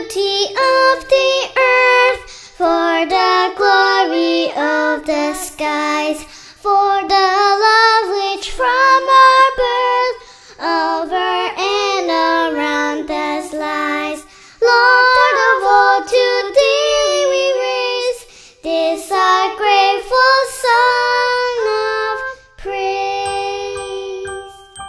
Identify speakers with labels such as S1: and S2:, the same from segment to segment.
S1: beauty of the earth, for the glory of the skies, for the love which from our birth over and around us lies. Lord of all, to thee we raise this our grateful song of praise.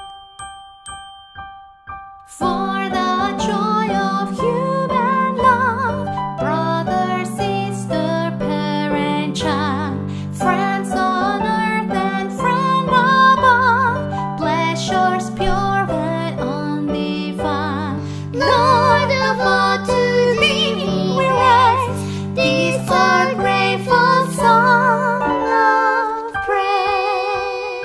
S2: For the joy of human love, brother, sister, parent, child, friends on earth and friend above, pleasures pure and undefiled. Lord of all, to thee we raise this our grateful song of praise.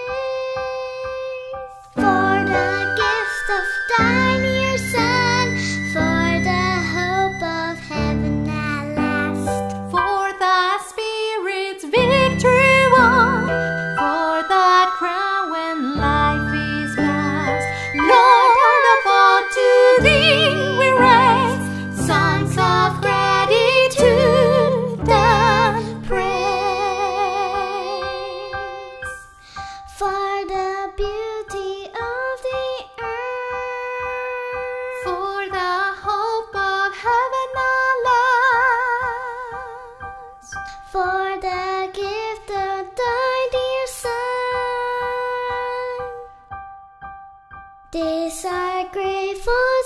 S1: For the gift of thy dear Son, for the hope of heaven at last,
S2: For the Spirit's victory won, for the crown when life is past. Lord of all, to thee we raise songs of gratitude and praise.
S1: for the beauty of the earth,
S2: For the hope of heaven at last.
S1: for the gift of thy dear Son. This our grateful